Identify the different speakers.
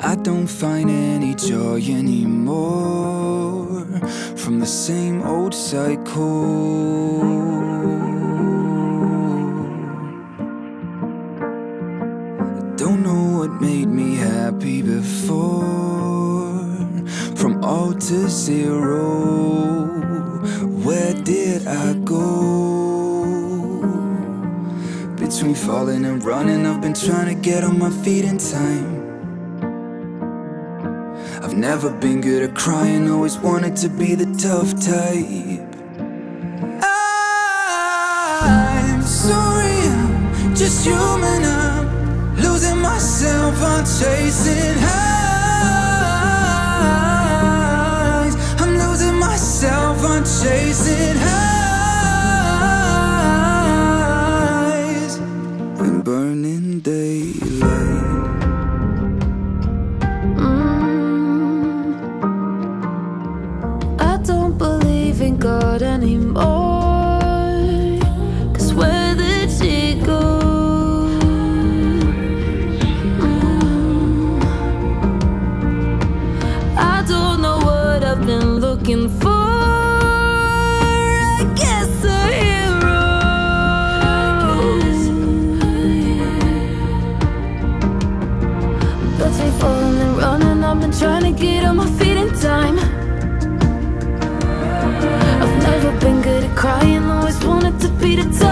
Speaker 1: I don't find any joy anymore from the same old cycle. I don't know what made me happy before. From all to zero, where did I go? Between falling and running, I've been trying to get on my feet in time. I've never been good at crying, always wanted to be the tough type. I'm sorry, I'm just human, I'm losing myself, I'm chasing highs. I'm losing myself, I'm chasing highs. When burning daylight.
Speaker 2: I don't believe in God anymore, 'cause where did she go? I don't know what I've been looking for. I guess a hero. Between falling and running, I've been trying to get on my feet in time. I've never been good at crying, always wanted to be the type